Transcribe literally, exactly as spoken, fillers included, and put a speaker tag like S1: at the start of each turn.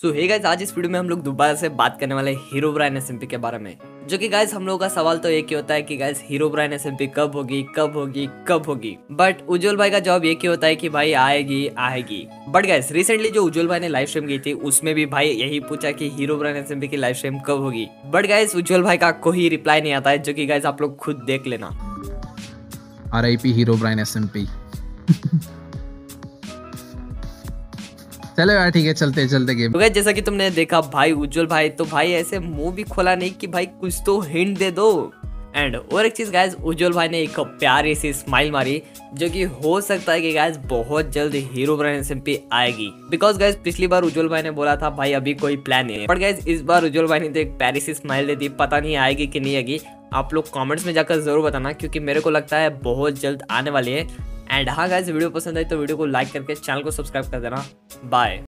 S1: सो hey guys, आज इस video में हम लोग दोबारा से बात करने वाले हीरोब्राइन एसएमपी के बारे में। जो कि गाइस हम लोगों का सवाल तो एक ही होता है कि गाइस हीरोब्राइन एसएमपी कब होगी कब होगी कब होगी। बट उज्जवल भाई का जवाब एक ही होता है कि भाई आएगी आएगी। बट गाइस रिसेंटली जो उज्जवल भाई ने लाइव स्ट्रीम की थी उसमें भी भाई यही पूछा कि हीरोब्राइन एसएमपी की लाइव स्ट्रीम कब होगी। बट गाइस उज्जवल भाई का कोई रिप्लाई नहीं आता है, जो कि गाइस आप लोग खुद देख लेना।
S2: R I P Herobrine SMP. चलो यार ठीक है, चलते चलते गेम।
S1: तो गाइस जैसा कि तुमने देखा भाई उज्जवल भाई तो भाई ऐसे मुंह भी खोला नहीं कि भाई कुछ तो हिंट दे दो। एंड और एक चीज गाइस, उज्जवल भाई ने एक प्यारी सी स्माइल मारी, जो कि हो सकता है कि गाइस बहुत जल्द हीरोब्राइन एसएमपी आएगी। बिकॉज गाइस पिछली बार उज्जवल भाई ने बोला था भाई अभी कोई प्लान नहीं है, बट गाइस इस बार उज्जवल भाई ने तो एक प्यारी सी स्माइल दे दी। पता नहीं आएगी कि नहीं आएगी, आप लोग कमेंट्स में जाकर जरूर बताना, क्योंकि मेरे को लगता है बहुत जल्द आने वाली है। एंड हाँ गाइस, वीडियो पसंद आई तो वीडियो को लाइक करके चैनल को सब्सक्राइब कर देना। बाय।